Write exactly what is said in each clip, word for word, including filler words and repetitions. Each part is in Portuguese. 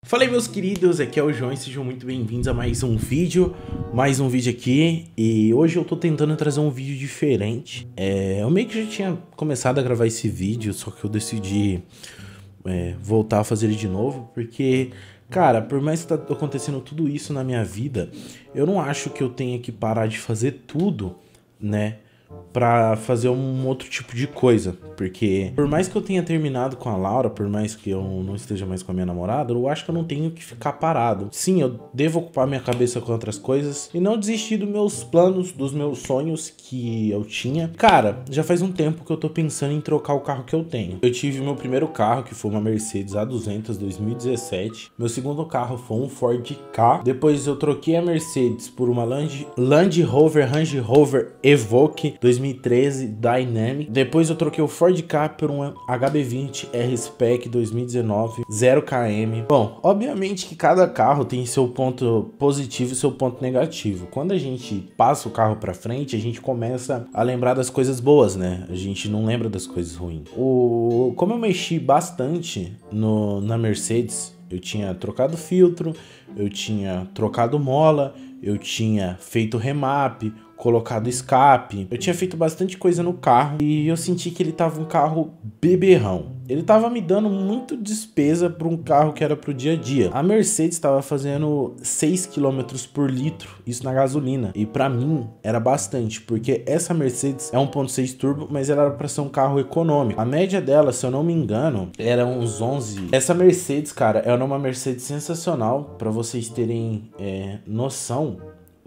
Fala aí, meus queridos, aqui é o João e sejam muito bem-vindos a mais um vídeo, mais um vídeo aqui. E hoje eu tô tentando trazer um vídeo diferente. é, Eu meio que já tinha começado a gravar esse vídeo, só que eu decidi é, voltar a fazer ele de novo, porque, cara, por mais que tá acontecendo tudo isso na minha vida, eu não acho que eu tenha que parar de fazer tudo, né, pra fazer um outro tipo de coisa. Porque por mais que eu tenha terminado com a Laura, por mais que eu não esteja mais com a minha namorada, eu acho que eu não tenho que ficar parado. Sim, eu devo ocupar minha cabeça com outras coisas e não desistir dos meus planos, dos meus sonhos que eu tinha. Cara, já faz um tempo que eu tô pensando em trocar o carro que eu tenho. Eu tive meu primeiro carro, que foi uma Mercedes A duzentos dois mil e dezessete. Meu segundo carro foi um Ford Ka. Depois eu troquei a Mercedes por uma Land, Land Rover Range Rover Evoque dois mil e treze Dynamic. Depois eu troquei o Ford Ka por um H B vinte R-Spec dois mil e dezenove zero quilômetros. Bom, obviamente que cada carro tem seu ponto positivo e seu ponto negativo. Quando a gente passa o carro pra frente, a gente começa a lembrar das coisas boas, né? A gente não lembra das coisas ruins. O... Como eu mexi bastante no... na Mercedes, eu tinha trocado filtro, eu tinha trocado mola, eu tinha feito remap, colocado escape. Eu tinha feito bastante coisa no carro e eu senti que ele tava um carro beberrão. Ele tava me dando muito despesa para um carro que era pro dia a dia. A Mercedes estava fazendo seis quilômetros por litro, isso na gasolina. E para mim era bastante, porque essa Mercedes é um ponto seis turbo, mas ela era para ser um carro econômico. A média dela, se eu não me engano, era uns onze. Essa Mercedes, cara, era uma Mercedes sensacional. Para vocês terem é, noção,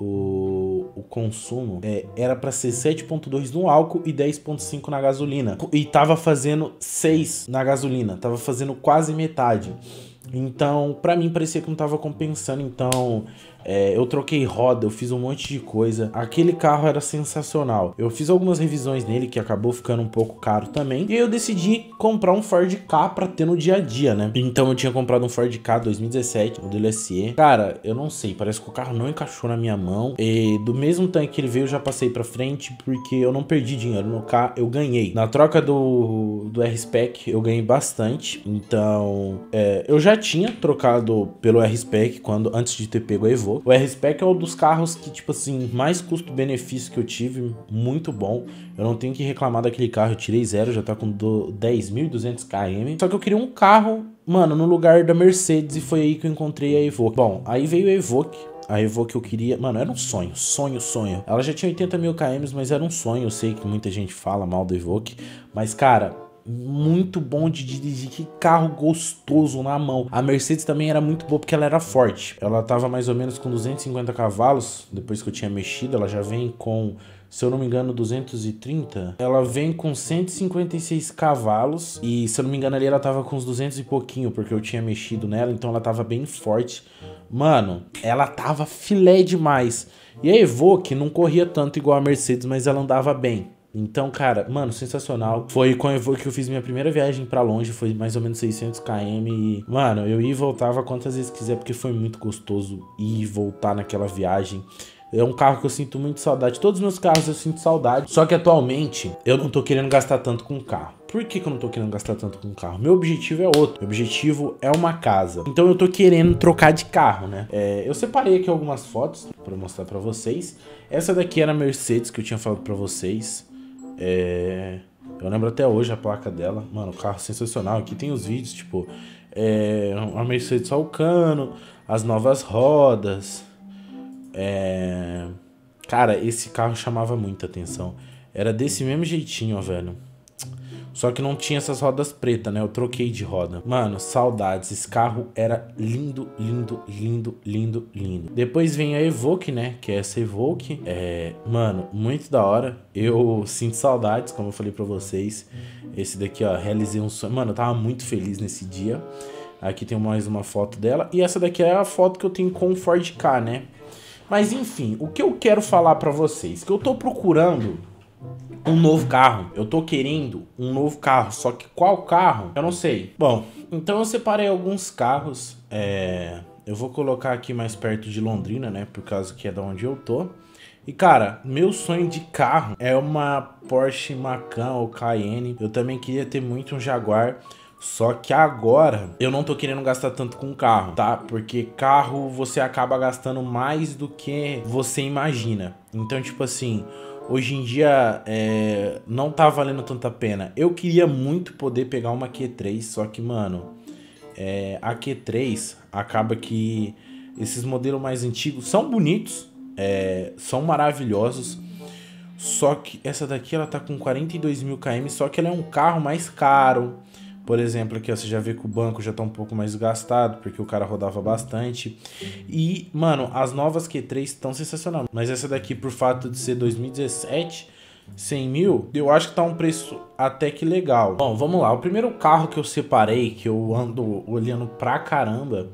O, o consumo é, era para ser sete ponto dois no álcool e dez ponto cinco na gasolina. E tava fazendo seis na gasolina, tava fazendo quase metade. Então, pra mim, parecia que não tava compensando. Então, é, eu troquei roda, eu fiz um monte de coisa. Aquele carro era sensacional. Eu fiz algumas revisões nele, que acabou ficando um pouco caro também. E aí eu decidi comprar um Ford Ka pra ter no dia a dia, né? Então, eu tinha comprado um Ford Ka dois mil e dezessete, modelo S E. Cara, eu não sei, parece que o carro não encaixou na minha mão. E do mesmo tanque que ele veio, eu já passei pra frente, porque eu não perdi dinheiro no Ka, eu ganhei. Na troca do, do R-Spec, eu ganhei bastante. Então, é, eu já tinha trocado pelo R-Spec quando, antes de ter pego a Evoque. O R-Spec é um dos carros que, tipo assim, mais custo-benefício que eu tive, muito bom. Eu não tenho que reclamar daquele carro, eu tirei zero, já tá com dez mil e duzentos quilômetros. Só que eu queria um carro, mano, no lugar da Mercedes, e foi aí que eu encontrei a Evoque. Bom, aí veio a Evoque. A Evoque eu queria... Mano, era um sonho, sonho, sonho. Ela já tinha oitenta mil quilômetros, mas era um sonho. Eu sei que muita gente fala mal da Evoque, mas, cara, muito bom de dirigir, que carro gostoso na mão. A Mercedes também era muito boa porque ela era forte. Ela tava mais ou menos com duzentos e cinquenta cavalos, depois que eu tinha mexido. Ela já vem com, se eu não me engano, duzentos e trinta. Ela vem com cento e cinquenta e seis cavalos e, se eu não me engano, ali ela tava com uns duzentos e pouquinho, porque eu tinha mexido nela, então ela tava bem forte. Mano, ela tava filé demais. E a Evoque não corria tanto igual a Mercedes, mas ela andava bem. Então, cara, mano, sensacional. Foi com a Evoque que eu fiz minha primeira viagem pra longe, foi mais ou menos seiscentos quilômetros. E, mano, eu ia e voltava quantas vezes quiser, porque foi muito gostoso ir e voltar naquela viagem. É um carro que eu sinto muito saudade. Todos os meus carros eu sinto saudade. Só que atualmente eu não tô querendo gastar tanto com carro. Por que que eu não tô querendo gastar tanto com carro? Meu objetivo é outro. Meu objetivo é uma casa. Então eu tô querendo trocar de carro, né? É, eu separei aqui algumas fotos pra mostrar pra vocês. Essa daqui era a Mercedes que eu tinha falado pra vocês. É... Eu lembro até hoje a placa dela. Mano, o carro sensacional. Aqui tem os vídeos, tipo... É... A Mercedes só o cano, as novas rodas... É... Cara, esse carro chamava muita atenção. Era desse mesmo jeitinho, ó, velho. Só que não tinha essas rodas pretas, né? Eu troquei de roda. Mano, saudades. Esse carro era lindo, lindo, lindo, lindo, lindo. Depois vem a Evoque, né? Que é essa Evoque. É... Mano, muito da hora. Eu sinto saudades, como eu falei pra vocês. Esse daqui, ó, realizei um sonho. Mano, eu tava muito feliz nesse dia. Aqui tem mais uma foto dela. E essa daqui é a foto que eu tenho com o Ford Ka, né? Mas enfim, o que eu quero falar pra vocês, que eu tô procurando um novo carro, eu tô querendo um novo carro, só que qual carro? Eu não sei. Bom, então eu separei alguns carros, é... eu vou colocar aqui mais perto de Londrina, né, por causa que é da onde eu tô. E cara, meu sonho de carro é uma Porsche Macan ou Cayenne, eu também queria ter muito um Jaguar. Só que agora eu não tô querendo gastar tanto com carro, tá? Porque carro você acaba gastando mais do que você imagina. Então, tipo assim, hoje em dia é, não tá valendo tanta pena. Eu queria muito poder pegar uma Q três, só que, mano, é, a Q três acaba que esses modelos mais antigos são bonitos, é, são maravilhosos. Só que essa daqui ela tá com quarenta e dois mil quilômetros, só que ela é um carro mais caro. Por exemplo, aqui ó, você já vê que o banco já tá um pouco mais gastado, porque o cara rodava bastante. E, mano, as novas Q três estão sensacionais. Mas essa daqui, por fato de ser dois mil e dezessete, cem mil, eu acho que tá um preço até que legal. Bom, vamos lá. O primeiro carro que eu separei, que eu ando olhando pra caramba,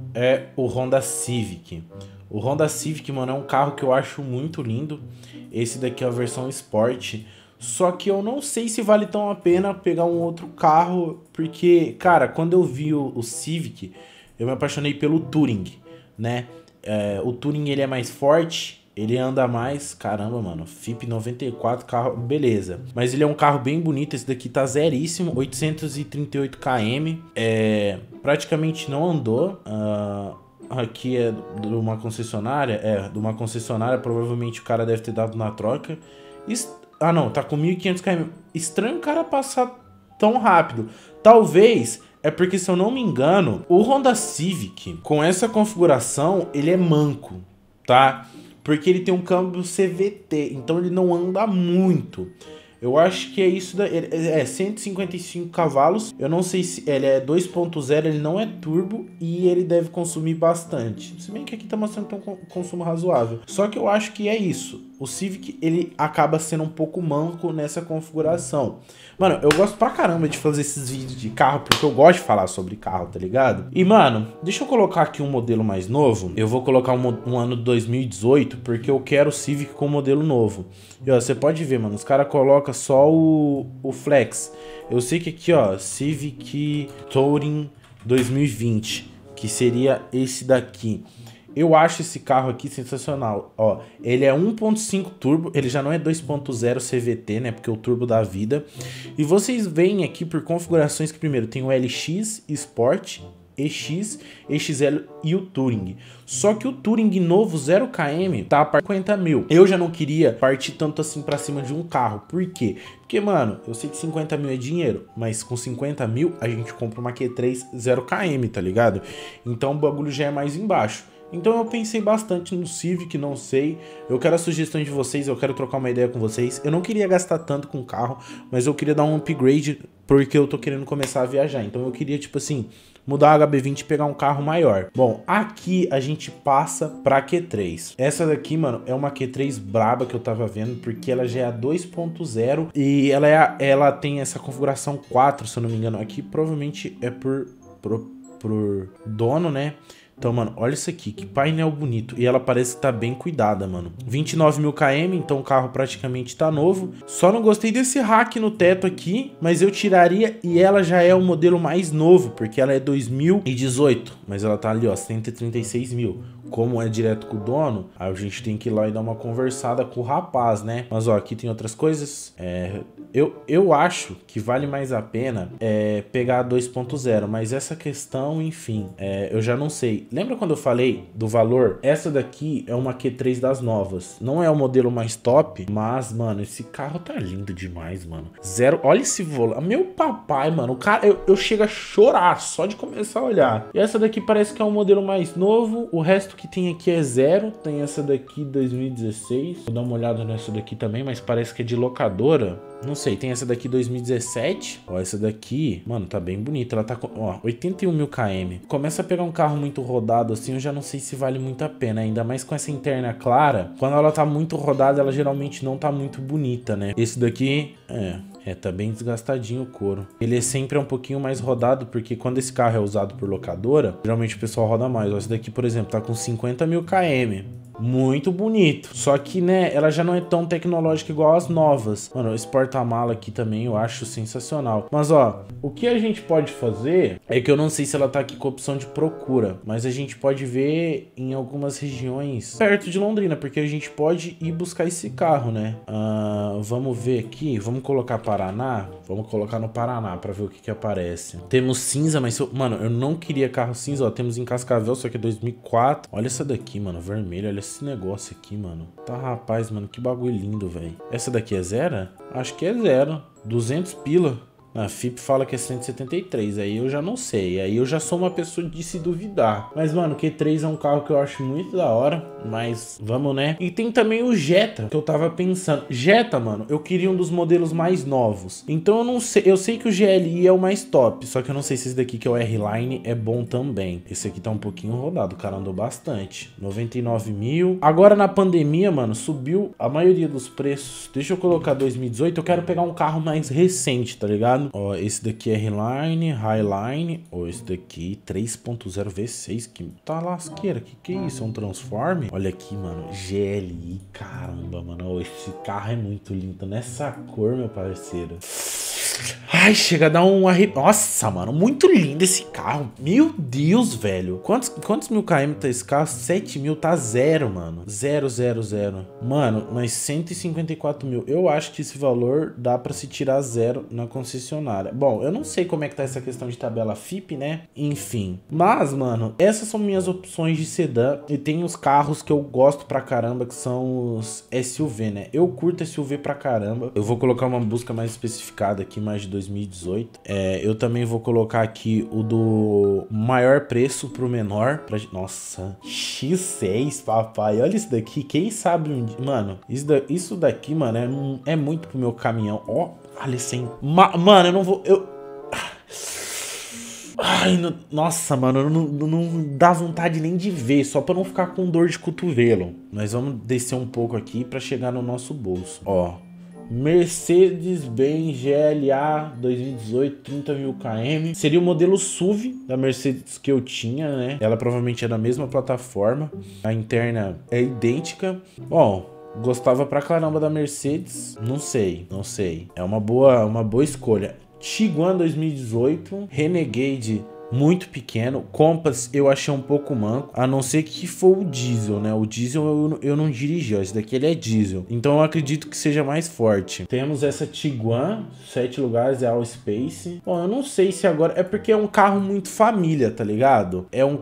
é o Honda Civic. O Honda Civic, mano, é um carro que eu acho muito lindo. Esse daqui é a versão Sport. Só que eu não sei se vale tão a pena pegar um outro carro, porque, cara, quando eu vi o, o Civic, eu me apaixonei pelo Touring, né? É, o Touring, ele é mais forte, ele anda mais, caramba, mano, F I P noventa e quatro, carro, beleza. Mas ele é um carro bem bonito, esse daqui tá zeríssimo, oitocentos e trinta e oito quilômetros, é, praticamente não andou. Uh, aqui é de uma concessionária, é, de uma concessionária, provavelmente o cara deve ter dado na troca. Isso, ah, não, tá com mil e quinhentos quilômetros. Estranho o cara passar tão rápido. Talvez é porque, se eu não me engano, o Honda Civic, com essa configuração, ele é manco, tá? Porque ele tem um câmbio C V T, então ele não anda muito. Eu acho que é isso, da, é cento e cinquenta e cinco cavalos. Eu não sei se ele é dois ponto zero, ele não é turbo e ele deve consumir bastante. Se bem que aqui tá mostrando um consumo razoável. Só que eu acho que é isso. O Civic, ele acaba sendo um pouco manco nessa configuração. Mano, eu gosto pra caramba de fazer esses vídeos de carro, porque eu gosto de falar sobre carro, tá ligado? E, mano, deixa eu colocar aqui um modelo mais novo. Eu vou colocar um, um ano de dois mil e dezoito, porque eu quero o Civic com modelo novo. E, ó, você pode ver, mano, os caras colocam só o, o Flex. Eu sei que aqui, ó, Civic Touring dois mil e vinte, que seria esse daqui. Eu acho esse carro aqui sensacional, ó, ele é um ponto cinco turbo, ele já não é dois ponto zero C V T, né, porque é o turbo da vida. E vocês veem aqui por configurações que primeiro tem o L X Sport, E X, E X L e o Touring. Só que o Touring novo zero quilômetros tá a cinquenta mil. Eu já não queria partir tanto assim pra cima de um carro. Por quê? Porque, mano, eu sei que cinquenta mil é dinheiro, mas com cinquenta mil a gente compra uma Q três zero quilômetros, tá ligado? Então o bagulho já é mais embaixo. Então eu pensei bastante no Civic, não sei. Eu quero a sugestão de vocês, eu quero trocar uma ideia com vocês. Eu não queria gastar tanto com o carro, mas eu queria dar um upgrade porque eu tô querendo começar a viajar. Então eu queria, tipo assim, mudar a H B vinte e pegar um carro maior. Bom, aqui a gente passa pra Q três. Essa daqui, mano, é uma Q três braba que eu tava vendo, porque ela já é a dois ponto zero e ela, é a, ela tem essa configuração quatro, se eu não me engano. Aqui provavelmente é por, por, por dono, né? Então, mano, olha isso aqui, que painel bonito. E ela parece que tá bem cuidada, mano. vinte e nove mil quilômetros, então o carro praticamente tá novo. Só não gostei desse rack no teto aqui, mas eu tiraria e ela já é o modelo mais novo, porque ela é dois mil e dezoito. Mas ela tá ali, ó, cento e trinta e seis mil. Como é direto com o dono, a gente tem que ir lá e dar uma conversada com o rapaz, né? Mas, ó, aqui tem outras coisas. É, eu, eu acho que vale mais a pena é, pegar a dois ponto zero, mas essa questão, enfim, é, eu já não sei. Lembra quando eu falei do valor? Essa daqui é uma Q três das novas. Não é o modelo mais top, mas, mano, esse carro tá lindo demais, mano. Zero, olha esse volante. Meu papai, mano, o cara, eu, eu chego a chorar só de começar a olhar. E essa daqui parece que é um modelo mais novo. O resto que tem aqui é zero. Tem essa daqui dois mil e dezesseis. Vou dar uma olhada nessa daqui também, mas parece que é de locadora. Não sei, tem essa daqui dois mil e dezessete. Ó, essa daqui, mano, tá bem bonita. Ela tá com, ó, oitenta e um mil quilômetros. Começa a pegar um carro muito rodado assim, eu já não sei se vale muito a pena. Ainda mais com essa interna clara. Quando ela tá muito rodada, ela geralmente não tá muito bonita, né? Esse daqui, é... É, tá bem desgastadinho o couro. Ele é sempre um pouquinho mais rodado, porque quando esse carro é usado por locadora, geralmente o pessoal roda mais. Ó, esse daqui, por exemplo, tá com cinquenta mil quilômetros. muito bonito. Só que, né, ela já não é tão tecnológica igual as novas. Mano, esse porta-mala aqui também eu acho sensacional. Mas, ó, o que a gente pode fazer é que eu não sei se ela tá aqui com a opção de procura, mas a gente pode ver em algumas regiões perto de Londrina, porque a gente pode ir buscar esse carro, né? Uh, vamos ver aqui, vamos colocar Paraná, vamos colocar no Paraná pra ver o que que aparece. Temos cinza, mas, eu, mano, eu não queria carro cinza, ó, temos em Cascavel, só que é dois mil e quatro. Olha essa daqui, mano, vermelho, olha esse negócio aqui, mano. Tá, rapaz, mano, que bagulho lindo, velho. Essa daqui é zero? Acho que é zero. duzentos pila. A F I P fala que é cento e setenta e três, aí eu já não sei, aí eu já sou uma pessoa de se duvidar. Mas, mano, o Q três é um carro que eu acho muito da hora, mas vamos, né? E tem também o Jetta, que eu tava pensando. Jetta, mano, eu queria um dos modelos mais novos. Então eu não sei, eu sei que o G L I é o mais top, só que eu não sei se esse daqui que é o R-Line é bom também. Esse aqui tá um pouquinho rodado, o cara andou bastante. noventa e nove mil. Agora na pandemia, mano, subiu a maioria dos preços. Deixa eu colocar dois mil e dezoito, eu quero pegar um carro mais recente, tá ligado? Ó, esse daqui é R-Line, Highline. Ó, esse daqui três ponto zero V seis, que tá lasqueira. Que que é isso? É um Transform? Olha aqui, mano, G L I, caramba, mano. Ó, esse carro é muito lindo nessa cor, meu parceiro. Ai, chega a dar um arrepio. Nossa, mano, muito lindo esse carro. Meu Deus, velho. Quantos, quantos mil km tá esse carro? sete mil, tá zero, mano. Zero, zero, zero. Mano, mas cento e cinquenta e quatro mil. Eu acho que esse valor dá pra se tirar zero na concessionária. Bom, eu não sei como é que tá essa questão de tabela F I P, né? Enfim. Mas, mano, essas são minhas opções de sedã. E tem os carros que eu gosto pra caramba, que são os S U V, né? Eu curto S U V pra caramba. Eu vou colocar uma busca mais especificada aqui, mais de dois mil e dezoito. É, eu também vou colocar aqui o do maior preço pro menor. Pra... Nossa, X seis, papai. Olha isso daqui. Quem sabe um dia... Mano, isso, da... isso daqui, mano, é, é muito pro meu caminhão. Ó, olha assim. Ma... Mano, eu não vou... Eu... Ai, no... Nossa, mano, não, não dá vontade nem de ver, só pra não ficar com dor de cotovelo. Mas vamos descer um pouco aqui pra chegar no nosso bolso. Ó, Mercedes-Benz G L A dois mil e dezoito, trinta mil km. Seria o modelo S U V da Mercedes que eu tinha, né? Ela provavelmente é da mesma plataforma. A interna é idêntica. Bom, gostava pra caramba da Mercedes. Não sei, não sei. É uma boa, uma boa escolha. Tiguan dois mil e dezoito, Renegade muito pequeno, Compass eu achei um pouco manco, a não ser que for o diesel, né? O diesel eu, eu não dirigi, ó, esse daqui ele é diesel, então eu acredito que seja mais forte. Temos essa Tiguan, sete lugares, é All Space. Bom, eu não sei se agora, é porque é um carro muito família, tá ligado? É um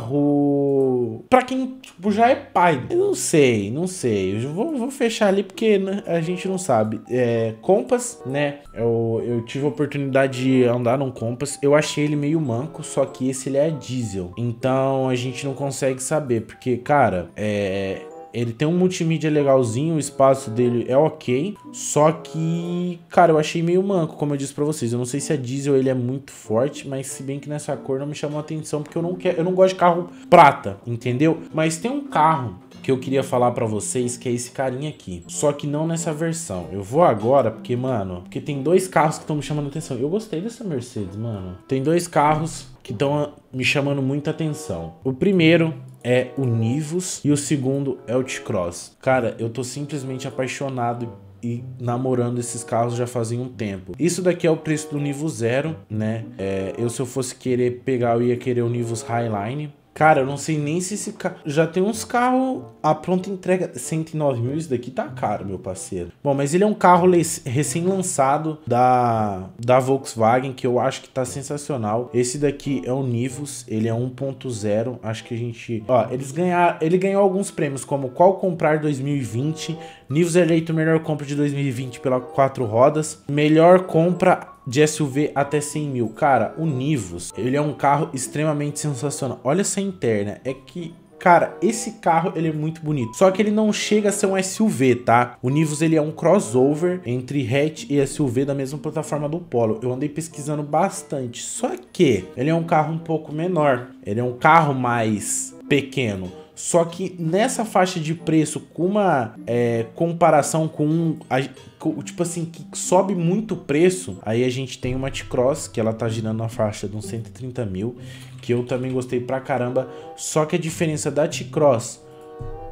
carro pra quem, tipo, já é pai. Eu não sei, não sei, eu vou, vou fechar ali porque, né, a gente não sabe. É, Compass, né? Eu, eu tive a oportunidade de andar num Compass, eu achei ele meio manco, só que esse ele é diesel, então a gente não consegue saber, porque, cara, é... ele tem um multimídia legalzinho, o espaço dele é ok, só que, cara, eu achei meio manco, como eu disse pra vocês. Eu não sei se a diesel ele é muito forte, mas se bem que nessa cor não me chamou a atenção, porque eu não quero, eu não gosto de carro prata, entendeu? Mas tem um carro que eu queria falar pra vocês, que é esse carinha aqui, só que não nessa versão. Eu vou agora, porque, mano, porque tem dois carros que estão me chamando a atenção. Eu gostei dessa Mercedes, mano. Tem dois carros que estão me chamando muita atenção. O primeiro é o Nivus e o segundo é o T-Cross. Cara, eu tô simplesmente apaixonado e namorando esses carros já fazia um tempo. Isso daqui é o preço do Nivus Zero, né? É, eu, se eu fosse querer pegar, eu ia querer o Nivus Highline. Cara, eu não sei nem se esse carro... Já tem uns carros a pronta entrega... cento e nove mil, isso daqui tá caro, meu parceiro. Bom, mas ele é um carro recém-lançado da, da Volkswagen, que eu acho que tá sensacional. Esse daqui é o Nivus, ele é um ponto zero. Acho que a gente... Ó, eles ganharam... Ele ganhou alguns prêmios, como Qual Comprar dois mil e vinte. Nivus eleito melhor compra de dois mil e vinte pela quatro rodas. Melhor compra de S U V até cem mil. Cara, o Nivus, ele é um carro extremamente sensacional. Olha essa interna, é que... Cara, esse carro, ele é muito bonito. Só que ele não chega a ser um S U V, tá? O Nivus, ele é um crossover entre hatch e S U V da mesma plataforma do Polo. Eu andei pesquisando bastante. Só que ele é um carro um pouco menor. Ele é um carro mais pequeno. Só que nessa faixa de preço, com uma é, comparação com, um, a, com, tipo assim, que sobe muito o preço, aí a gente tem uma T-Cross, que ela tá girando na faixa de uns cento e trinta mil, que eu também gostei pra caramba. Só que a diferença da T-Cross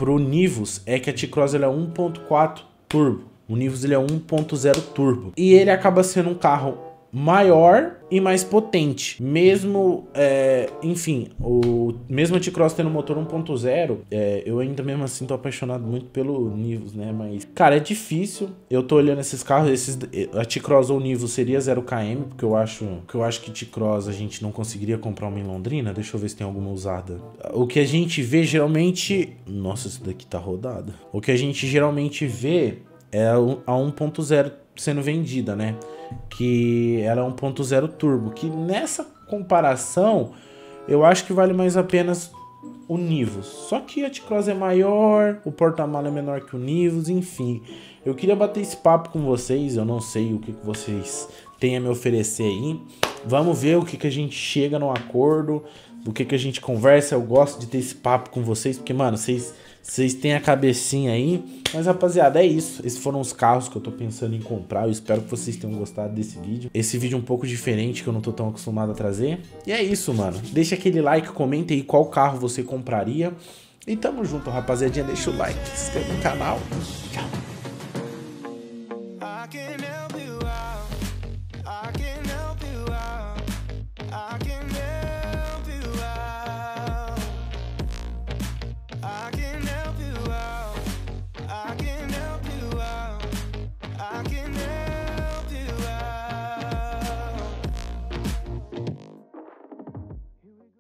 pro Nivus é que a T-Cross ele é um ponto quatro turbo. O Nivus ele é um ponto zero turbo. E ele acaba sendo um carro maior e mais potente. Mesmo, é, enfim, o mesmo a T-Cross tendo motor um ponto zero, é, eu ainda mesmo assim tô apaixonado muito pelo Nivus, né? Mas, cara, é difícil. Eu tô olhando esses carros, esses, a T-Cross ou o Nivus seria zero quilômetro, porque eu acho que eu acho que T-Cross a gente não conseguiria comprar uma em Londrina. Deixa eu ver se tem alguma usada. O que a gente vê geralmente... Nossa, isso daqui tá rodado. O que a gente geralmente vê é a um ponto zero sendo vendida, né? Que ela é um ponto zero turbo, que nessa comparação eu acho que vale mais a pena o Nivus. Só que a T-Cross é maior, o porta-mala é menor que o Nivus, enfim. Eu queria bater esse papo com vocês, eu não sei o que vocês têm a me oferecer aí. Vamos ver o que, que a gente chega no acordo, do que, que a gente conversa. Eu gosto de ter esse papo com vocês, porque, mano, vocês... Vocês têm a cabecinha aí. Mas, rapaziada, é isso. Esses foram os carros que eu tô pensando em comprar. Eu espero que vocês tenham gostado desse vídeo. Esse vídeo é um pouco diferente, que eu não tô tão acostumado a trazer. E é isso, mano. Deixa aquele like, comenta aí qual carro você compraria. E tamo junto, rapaziadinha. Deixa o like, se inscreve no canal. Tchau.